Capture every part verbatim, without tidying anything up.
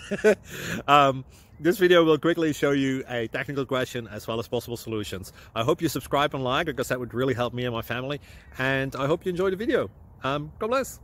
um, this video will quickly show you a technical question as well as possible solutions. I hope you subscribe and like, because that would really help me and my family. And I hope you enjoy the video. Um, God bless.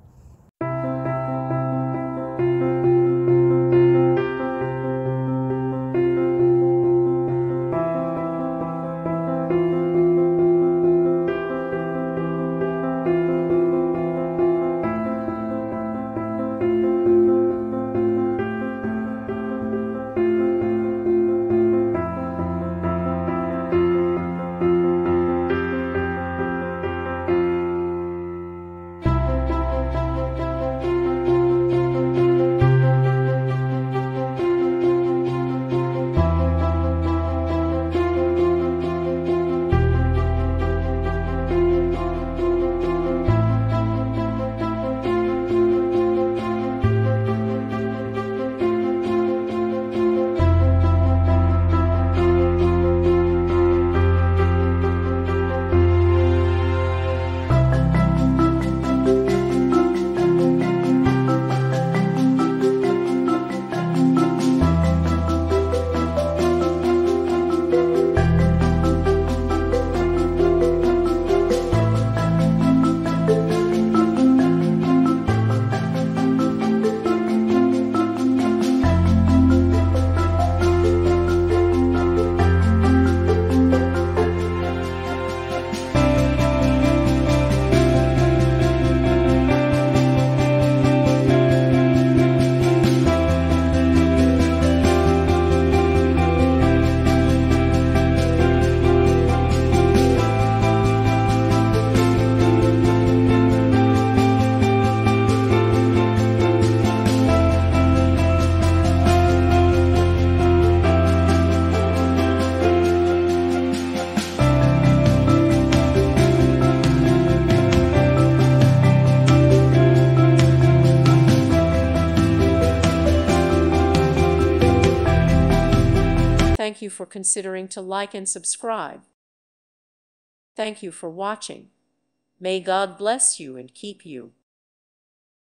Thank you for considering to like and subscribe. Thank you for watching. May God bless you and keep you.